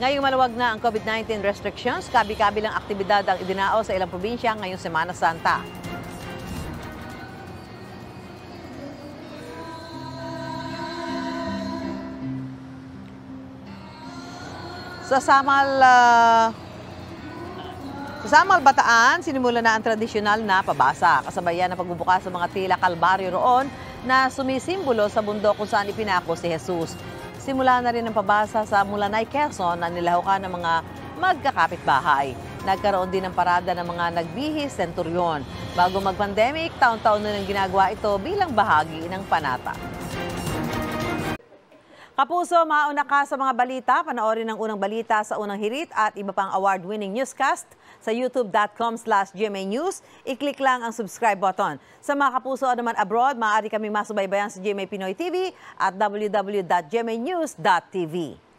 Ngayong maluwag na ang COVID-19 restrictions, kabi-kabilang aktibidad ang idinao sa ilang probinsya ngayong Semana Santa. Sa Samal, Bataan, sinimula na ang tradisyonal na pabasa. Kasabayan ng pagbubukas sa mga tila kalbaryo roon na sumisimbolo sa bundok kung saan ipinako si Jesus. Simula na rin ang pabasa sa Mulanay, Quezon na nilahukan ng mga magkakapitbahay. Nagkaroon din ng parada ng mga nagbihis senturyon. Bago mag-pandemic, taon-taon na nang ginagawa ito bilang bahagi ng panata. Kapuso, mauna ka sa mga balita. Panoorin ang unang balita sa unang hirit at iba pang award-winning newscast sa youtube.com/GMA News. I-click lang ang subscribe button. Sa mga kapuso naman abroad, maaari kaming masubaybayan sa GMA Pinoy TV at www.gmanews.tv.